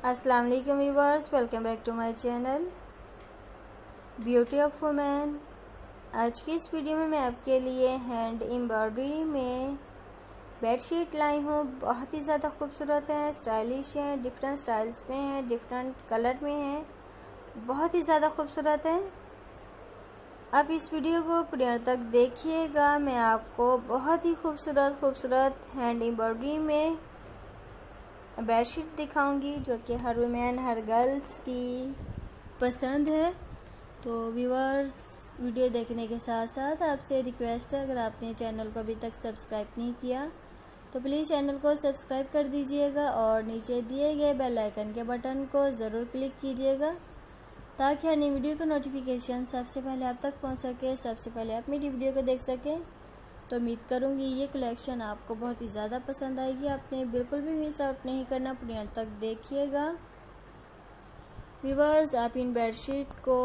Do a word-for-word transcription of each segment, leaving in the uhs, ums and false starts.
अस्सलाम वालेकुम viewers, welcome back to my channel beauty of women. आज की इस वीडियो में मैं आपके लिए हैंड एम्ब्रॉयडरी में बेडशीट लाई हूँ। बहुत ही ज़्यादा खूबसूरत है, स्टाइलिश है, डिफरेंट स्टाइल्स में है, डिफरेंट कलर में है, बहुत ही ज़्यादा खूबसूरत है। आप इस वीडियो को पूरी अंत तक देखिएगा। मैं आपको बहुत ही खूबसूरत खूबसूरत हैंड एम्ब्रॉयडरी में बेडशीट दिखाऊंगी जो कि हर वुमेन हर गर्ल्स की पसंद है। तो व्यूअर्स, वीडियो देखने के साथ साथ आपसे रिक्वेस्ट है, अगर आपने चैनल को अभी तक सब्सक्राइब नहीं किया तो प्लीज़ चैनल को सब्सक्राइब कर दीजिएगा और नीचे दिए गए बेल आइकन के बटन को ज़रूर क्लिक कीजिएगा ताकि हर नई वीडियो का नोटिफिकेशन सबसे पहले आप तक पहुंच सके, सबसे पहले आप मेरी वीडियो को देख सकें। तो उम्मीद करूंगी ये कलेक्शन आपको बहुत ही ज़्यादा पसंद आएगी। आपने बिल्कुल भी मिस आउट नहीं करना, पूरी अंत तक देखिएगा। व्यूअर्स, आप इन बेडशीट को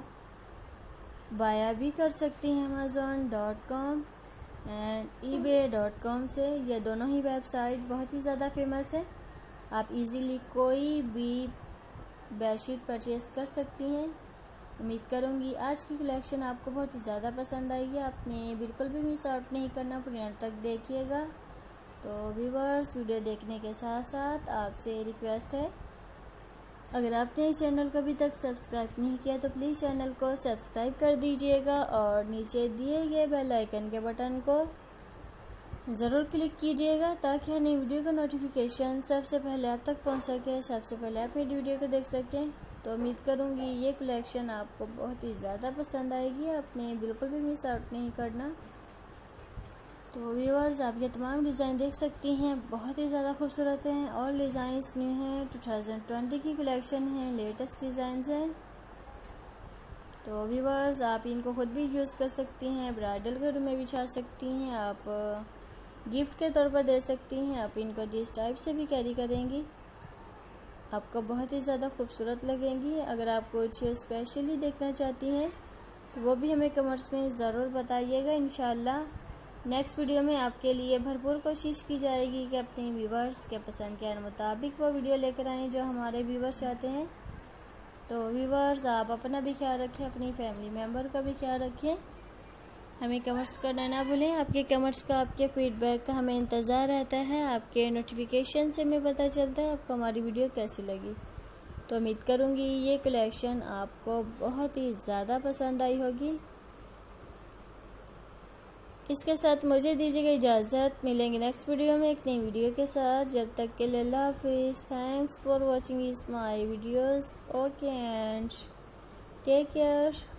बाया भी कर सकती हैं Amazon dot com and eBay dot com से। ये दोनों ही वेबसाइट बहुत ही ज़्यादा फेमस है। आप इजीली कोई भी बेडशीट परचेज कर सकती हैं। उम्मीद करूंगी आज की कलेक्शन आपको बहुत ही ज़्यादा पसंद आएगी। आपने बिल्कुल भी मिस आउट नहीं करना, पूरी अंत तक देखिएगा। तो व्यूअर्स, वीडियो देखने के साथ साथ आपसे रिक्वेस्ट है, अगर आपने इस चैनल को अभी तक सब्सक्राइब नहीं किया तो प्लीज़ चैनल को सब्सक्राइब कर दीजिएगा और नीचे दिए गए बेल आइकन के बटन को ज़रूर क्लिक कीजिएगा ताकि हर नई वीडियो का नोटिफिकेशन सबसे पहले आप तक पहुंच सके, सबसे पहले आप मेरी वीडियो को देख सकें। तो उम्मीद करूंगी ये कलेक्शन आपको बहुत ही ज़्यादा पसंद आएगी। आपने बिल्कुल भी मिस आउट नहीं करना। तो व्यूअर्स, आप ये तमाम डिज़ाइन देख सकती हैं, बहुत ही ज़्यादा खूबसूरत हैं और डिज़ाइंस न्यू हैं, टू थाउजेंड ट्वेंटी की कलेक्शन है, लेटेस्ट डिज़ाइंस हैं। तो व्यूअर्स, आप इनको खुद भी यूज़ कर सकती हैं, ब्राइडल घरों में बिछा सकती हैं, आप गिफ्ट के तौर पर दे सकती हैं। आप इनको जिस टाइप से भी कैरी करेंगी आपको बहुत ही ज़्यादा खूबसूरत लगेंगी। अगर आप कुछ स्पेशली देखना चाहती हैं तो वो भी हमें कमेंट्स में ज़रूर बताइएगा। इंशाल्लाह नेक्स्ट वीडियो में आपके लिए भरपूर कोशिश की जाएगी कि अपने व्यूवर्स के पसंद के मुताबिक वो वीडियो लेकर आएँ जो हमारे व्यूवर्स चाहते हैं। तो व्यूवर्स, आप अपना भी ख्याल रखें, अपनी फैमिली मेम्बर का भी ख्याल रखें। हमें कमेंट्स करना ना भूलें। आपके कमेंट्स का, आपके फीडबैक का हमें इंतज़ार रहता है। आपके नोटिफिकेशन से हमें पता चलता है आपको हमारी वीडियो कैसी लगी। तो उम्मीद करूँगी ये कलेक्शन आपको बहुत ही ज़्यादा पसंद आई होगी। इसके साथ मुझे दीजिएगा इजाज़त। मिलेंगे नेक्स्ट वीडियो में एक नई वीडियो के साथ। जब तक के लिए अल्लाह हाफिज़। थैंक्स फॉर वॉचिंग इस my videos. Okay and take care.